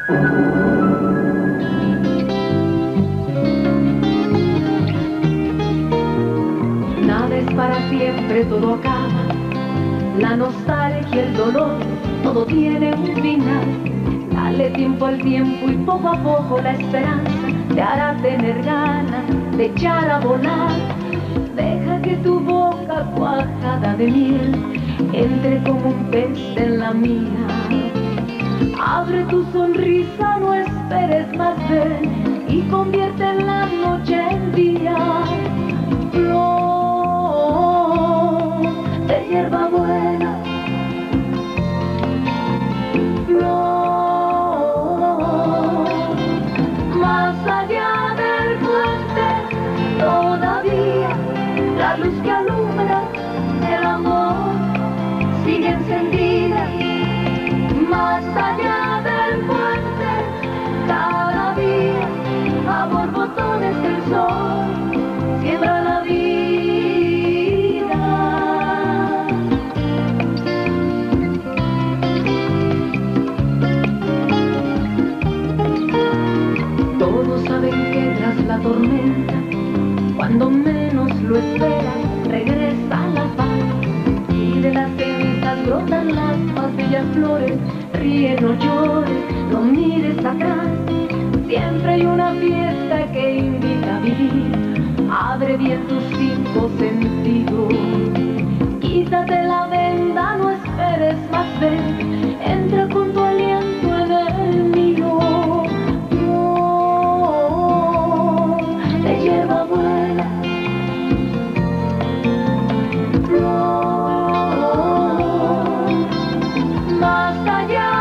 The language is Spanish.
Nada es para siempre, todo acaba. La nostalgia, el dolor, todo tiene un final. Dale tiempo al tiempo y poco a poco la esperanza te hará tener ganas de echar a volar. Deja que tu boca cuajada de miel entre como un pez en la mía. Abre tu sonrisa, no esperes más, ven y convierte en la noche en día. Flor de hierbabuena, flor, más allá del puente, todavía la luz que alumbra el amor sigue encendida. Más allá del puente, cada día a borbotones del sol siembra la vida. Todos saben que tras la tormenta, cuando menos lo esperas, regresa la paz. Y de las cenizas brotan las más bellas flores. Ríe, no llores, no mires atrás. Siempre hay una fiesta que invita a vivir. Abre bien tus cinco sentidos. Quítate la venda, no esperes más, ven. Entra con tu aliento en el mío. Flor de hierbabuena, flor, más allá